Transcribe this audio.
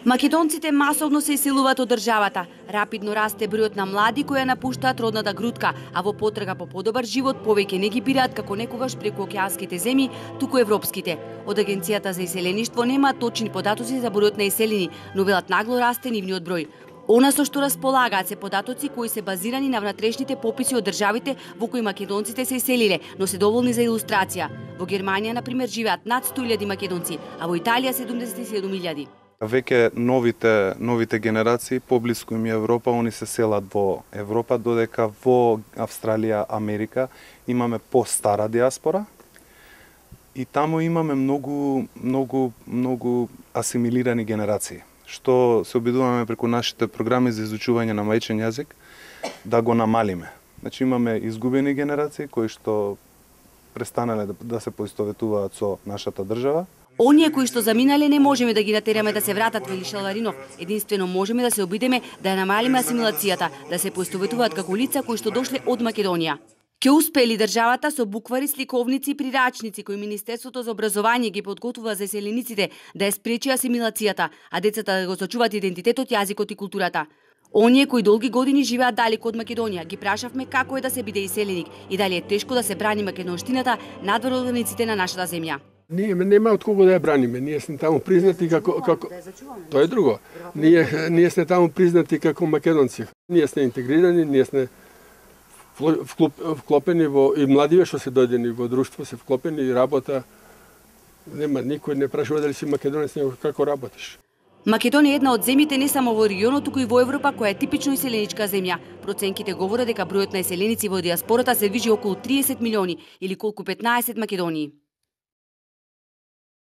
Македонците масовно се иселуваат од државата. Рапидно расте бројот на млади кои ја напуштаат родната грудка, а во потрага по подобар живот повеќе не ги бираат како некогаш преку океанските земји, туку европските. Од Агенцијата за иселеништво нема точни податоци за бројот на иселени, но велат нагло расте нивниот број. Она со што располагаат се податоци кои се базирани на внатрешните пописи од државите во кои македонците се иселиле, но се доволни за илустрација. Во Германија, например, живеат над 100.000 македонци, а во Италија 77.000. Веќе новите генерации поблиску им е Европа, они се селат во Европа, додека во Австралија, Америка имаме постара диаспора и таму имаме многу асимилирани генерации, што се обидуваме преку нашите програми за изучување на мајчен јазик да го намалиме. Значи имаме изгубени генерации кои што престанале да се поистоветуваат со нашата држава. Оние кои што заминале не можеме да ги натераме да се вратат, вели Шалваринов. Единствено можеме да се обидеме да ја намалиме асимилацијата, да се поистоветуваат како лица кои што дошле од Македонија. Ќе успели државата со буквари, сликовници и прирачници кои Министерството за образование ги подготвува за иселениците да ја спречи асимилацијата, а децата да го сочуваат идентитетот, јазикот и културата. Оние кои долги години живеат далеку од Македонија ги прашавме како е да се биде иселеник и дали е тешко да се брани македонштината надвор од границите на нашата земја. Ние нема од кого да ја браниме. Ние сме таму признати како тоа е друго. Ние сме таму признати како македонци. Ние сме интегрирани, ние сме вклопени во и младиве што се дојдени во друштво, се вклопени и работа. Нема никој не прашува дали си македонец, него како работиш. Македонија е една од земјите не само во регионот, туку и во Европа, која е типично иселеничка земја. Проценките говорат дека бројот на иселеници во диаспората се движи околу 30 милиони или колку 15 Македонии.